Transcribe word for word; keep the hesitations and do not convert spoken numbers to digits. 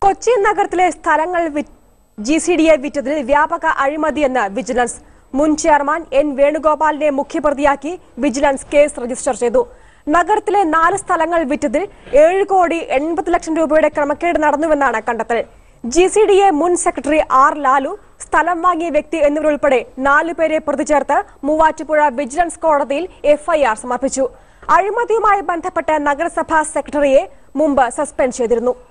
കൊച്ചി നഗരത്തിലെ സ്ഥലങ്ങൾ G C D A വിറ്റതിൽ വ്യാപക അഴിമതിയെന്ന് വിജിലൻസ് മുൻ ചെയർമാൻ എൻ വേണുഗോപാലിനെ മുഖ്യപ്രതിയാക്കി വിജിലൻസ് കേസ് രജിസ്റ്റർ ചെയ്തു. നഗരത്തിലെ നാല് സ്ഥലങ്ങൾ വിറ്റതിൽ ഏഴ് കോടി എൺപത് ലക്ഷം രൂപയുടെ ക്രമക്കേട് നടന്നുവെന്നാണ് കണ്ടെത്തൽ. G C D A മുൻ സെക്രട്ടറി ആർ ലാലു, സ്ഥലം വാങ്ങിയ വ്യക്തി എന്നിവരുൾപ്പെടെ നാലുപേരെ പ്രതി ചേർത്ത് മൂവാറ്റുപുഴ വിജിലൻസ് കോടതിയിൽ എഫ് ഐ ആർ സമർപ്പിച്ചു. അഴിമതിയുമായി ബന്ധപ്പെട്ട നഗരസഭാ സെക്രട്ടറിയെ മുമ്പ് സസ്പെൻഡ് ചെയ്തിരുന്നു.